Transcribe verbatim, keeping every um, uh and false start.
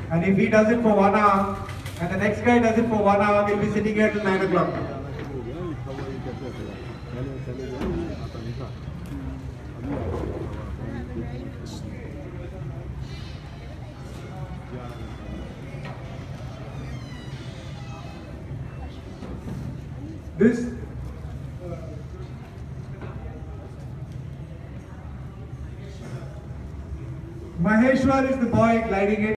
And if he does it for one hour, and the next guy does it for one hour, we'll be sitting here till nine o'clock. This Maheshwar is the boy gliding in.